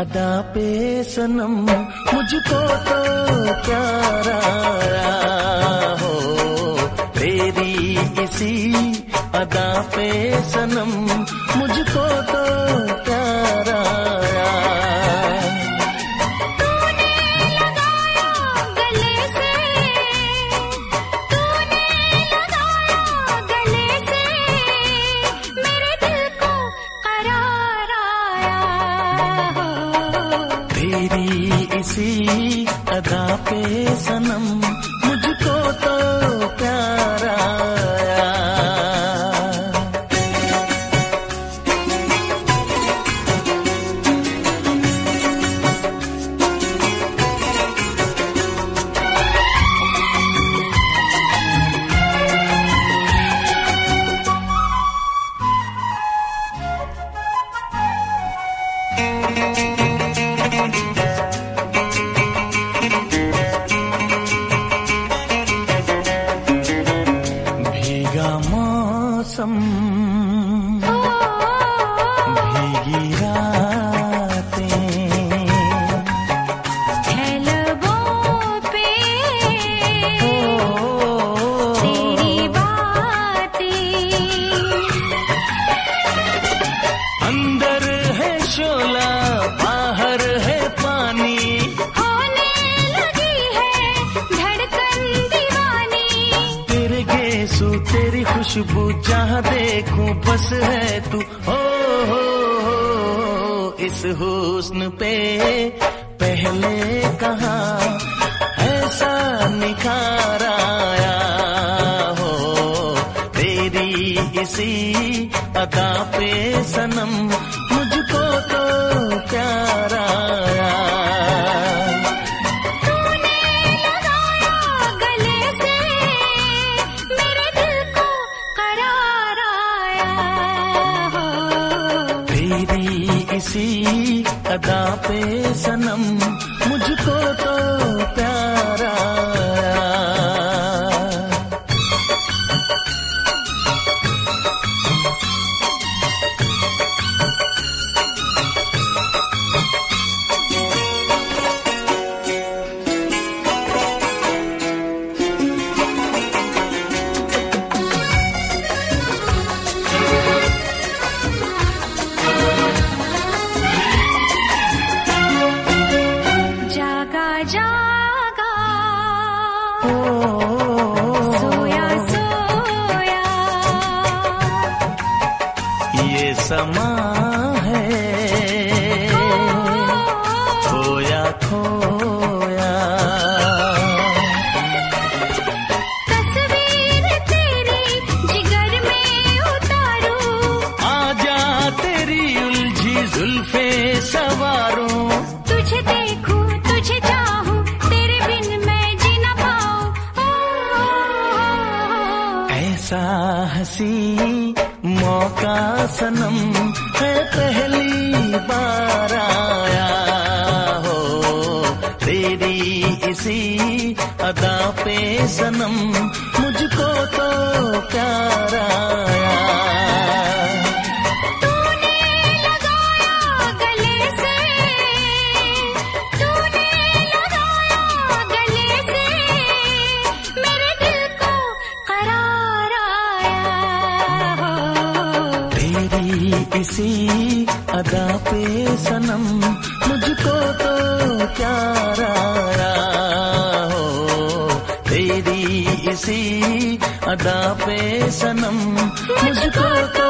अदा पे सनम मुझको तो प्यार आया हो, तेरी इसी अदा पे सनम मुझको तो प्यार आया। तूने लगाया गले से, तूने लगाया गले से, मेरे दिल को करार आया हो, तेरी इसी अदा पे सनम मुझको तो प्यार आया। भीगा मौसम, भीगी रातें, है लबों पे तेरी बातें, अंदर है शोला बाहर है पानी, होने लगी है धड़कन दीवानी, तेरे गेसू तेरी खुशबू जहाँ देखूं बस है तू। हो इस हुस्न पे पहले कहाँ ऐसा निखार आया हो, तेरी इसी अदा पे सनम मुझको तो प्यार आया। तूने लगाया गले से, मेरे दिल को करार आया हो, तेरी इसी अदा पे सनम मुझको तो प्यार आया। जागा जागा सोया सोया, ये समा है खोया खोया, तस्वीर तेरी जिगर में उतारूं, आजा तेरी उलझी जुल्फे सवारूं, तुझे देखूं तुझे चाहूं, तेरे बिन मैं जी ना पाऊं। ऐसा हंसी मौका सनम है पहली बार आया हो, तेरी इसी अदा पे सनम मुझको तो प्यार आया। तूने लगाया गले से, तूने लगाया गले से, मेरे दिल को करार आया हो, तेरी इसी अदा पे सनम मुझको तो प्यार आया हो, तेरी इसी अदा पे सनम मुझको तो